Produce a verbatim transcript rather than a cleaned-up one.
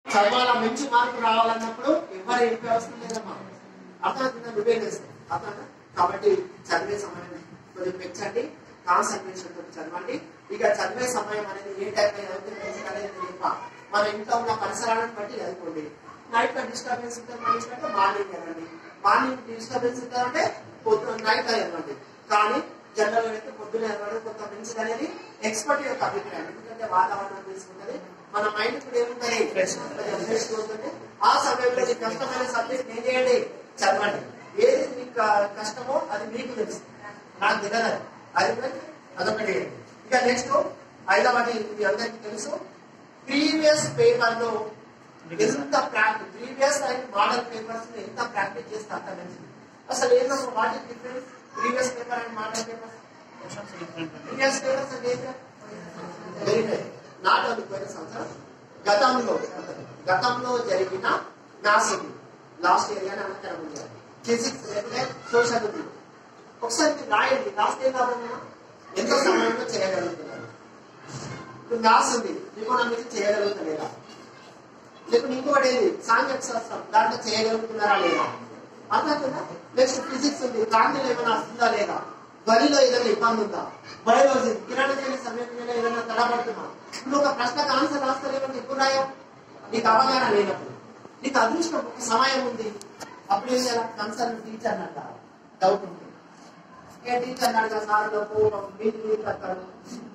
చదవాల మంచి మార్పు రావాలన్నప్పుడు ఎవరు ఏపీ అవసరం లేదమ్మా. అర్థమవుతుందా? నువ్వే చేస్తావు. అర్థం కాబట్టి చదివే సమయం కొద్దిగా పెంచండి, కాన్సన్ట్రేషన్ తోటి చదవండి. ఇక చదివే సమయం అనేది ఏ టైం చదివితే మంచిది అనేది చెప్ప మన ఇంట్లో ఉన్న పరిసరాలను బట్టి చదువుకోండి. నైట్ లో డిస్టర్బెన్స్ ఉంటుంది అంటే మార్నింగ్ చదవండి, మార్నింగ్ డిస్టర్బెన్స్ ఉంటుందంటే పొద్దున నైట్ చదవండి. కానీ జనరల్ అయితే పొద్దున చదవడం కొంత మంచిది అనేది ఎక్స్పర్ట్ యొక్క అభిప్రాయం. ఎందుకంటే వాతావరణం తీసుకుంటుంది, మన మైండ్ కూడా ఏముంటుంది ఫ్రెష్ ఉంటుంది. ఆ సమయంలో మీకు కష్టమైన సబ్జెక్ట్ ఏం చేయండి, చదవండి. ఏది మీకు కష్టమో అది మీకు తెలుసు, నాకు తెలియదు. అది అదొకటి. ఇక నెక్స్ట్ ఐదవది, ఇది అందరికీ తెలుసు, ప్రీవియస్ పేపర్ లో ఎంత practice, previous and model papers ఎంత ప్రాక్టీస్ చేస్తే అంత మంచిది. అసలు ఏదో what is difference previous paper and model papers? Previous papers అంటే వెరీ నైస్. నాట్ ఓన్లీ పోయిన సంవత్సరం, గతంలో గతంలో జరిగిన మ్యాథ్స్ లాస్ట్ ఇయర్ గానే అంటారు, ఫిజిక్స్, సోషల్ ఉంది. ఒకసారి రాయండి, లాస్ట్ ఇయర్ కాబట్టి ఎంతో సమయంలో చేయగలుగుతున్నారు. ఇప్పుడు మ్యాథ్స్ ఉంది, ఎకనామిక్స్ చేయగలుగుతలేదా? లేకపోతే ఇంకొకటి ఏది సాంఘిక శాస్త్రం, దాంట్లో చేయగలుగుతున్నారా లేదా? అర్థమవుతుందా? నెక్స్ట్ ఫిజిక్స్ ఉంది, దాంట్లో ఏమైనా వస్తుందా లేదా? ధ్వనిలో ఏదైనా ఇబ్బంది ఉందా? బయాలజీ కిరణ చేయని సమయంలో ఏదైనా తడబడుతున్నా? ఇప్పుడు ఒక ప్రశ్నకు ఆన్సర్ రాస్తారేమో ఎక్కువ రాయా, నీకు అవగాహన లేనప్పుడు. నీకు అదృష్టం ఒక సమయం ఉంది, అప్పుడు ఏం చేయాలి? కన్సర్న్ టీచర్ అంట డౌట్ ఉంటుంది. ఏ టీచర్ అడగా సార్ మీకు కడతారు